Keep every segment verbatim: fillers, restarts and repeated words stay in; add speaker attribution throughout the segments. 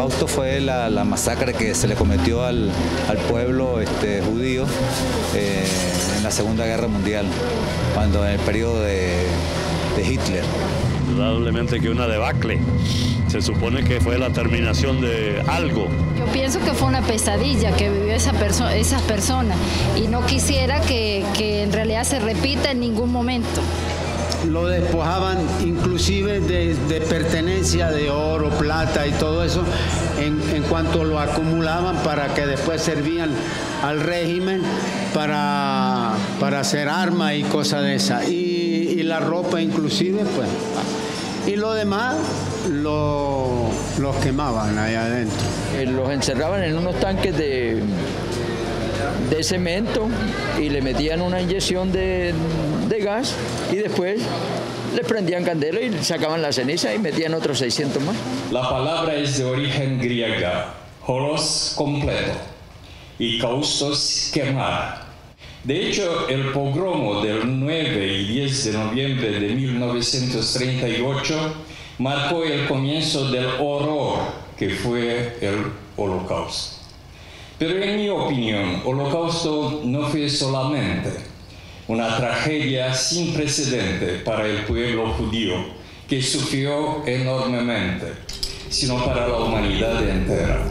Speaker 1: holocausto fue la, la masacre que se le cometió al, al pueblo este, judío eh, en la Segunda Guerra Mundial, cuando en el periodo de, de Hitler.
Speaker 2: Indudablemente que una debacle. Se supone que fue la terminación de algo.
Speaker 3: Yo pienso que fue una pesadilla que vivió esa perso esas personas y no quisiera que, que en realidad se repita en ningún momento.
Speaker 4: Lo despojaban inclusive de, de pertenencia de oro, plata y todo eso, en, en cuanto lo acumulaban para que después servían al régimen para, para hacer armas y cosas de esas. Y, y la ropa inclusive, pues. Y lo demás lo, los quemaban allá adentro.
Speaker 5: Los encerraban en unos tanques de, de cemento y le metían una inyección de, de gas y después les prendían candela y sacaban la ceniza y metían otros seiscientos más.
Speaker 6: La palabra es de origen griega, holos completo y kaustos quemar. De hecho, el pogromo del nueve y diez de noviembre de mil novecientos treinta y ocho marcó el comienzo del horror que fue el Holocausto. Pero en mi opinión, Holocausto no fue solamente una tragedia sin precedente para el pueblo judío, que sufrió enormemente, sino para la humanidad entera.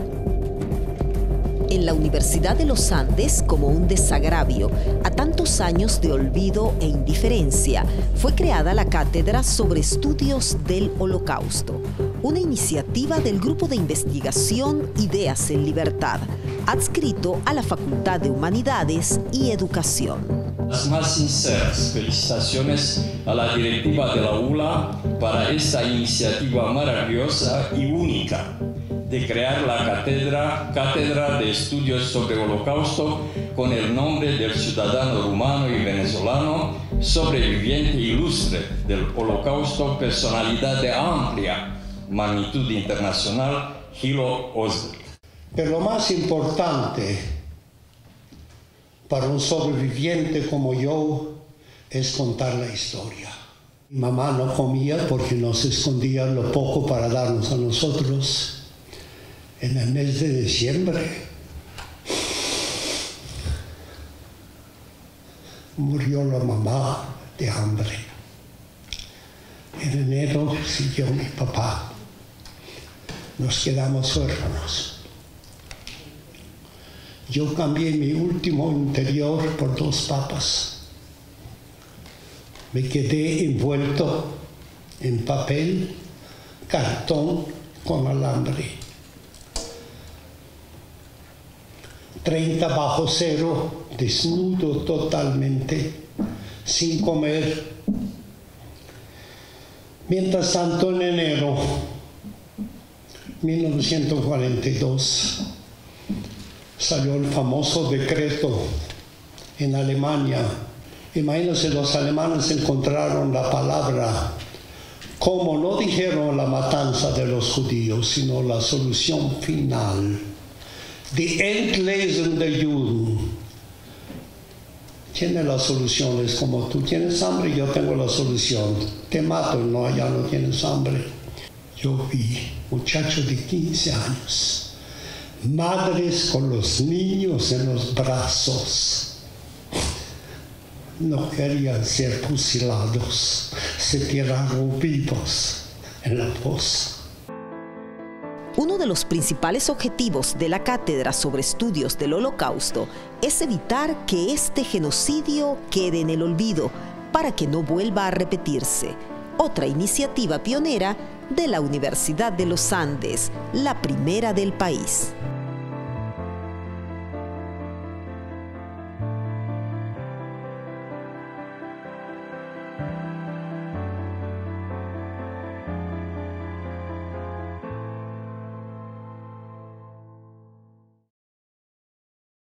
Speaker 7: En la Universidad de los Andes, como un desagravio a tantos años de olvido e indiferencia, fue creada la Cátedra sobre Estudios del Holocausto, una iniciativa del Grupo de Investigación Ideas en Libertad, adscrito a la Facultad de Humanidades y Educación.
Speaker 6: Las más sinceras felicitaciones a la directiva de la U L A para esta iniciativa maravillosa y única de crear la cátedra, cátedra de Estudios sobre Holocausto con el nombre del ciudadano rumano y venezolano, sobreviviente ilustre del Holocausto, personalidad de amplia magnitud internacional, Gilo Osberg.
Speaker 8: Pero lo más importante para un sobreviviente como yo es contar la historia. Mi mamá no comía porque nos escondía lo poco para darnos a nosotros. En el mes de diciembre murió la mamá de hambre. En enero siguió mi papá. Nos quedamos huérfanos. Yo cambié mi último interior por dos papas. Me quedé envuelto en papel, cartón con alambre. treinta bajo cero, desnudo totalmente, sin comer. Mientras tanto, en enero de mil novecientos cuarenta y dos, salió el famoso decreto en Alemania. Imagínense, los alemanes encontraron la palabra, como no dijeron la matanza de los judíos, sino la solución final. Die Endlösung der Juden. Tiene las soluciones, como tú tienes hambre, yo tengo la solución. Te mato, no, ya no tienes hambre. Yo vi muchachos de quince años, madres con los niños en los brazos. No querían ser fusilados, se tiraron vivos en la fosa.
Speaker 7: Uno de los principales objetivos de la Cátedra sobre Estudios del Holocausto es evitar que este genocidio quede en el olvido para que no vuelva a repetirse. Otra iniciativa pionera de la Universidad de los Andes, la primera del país.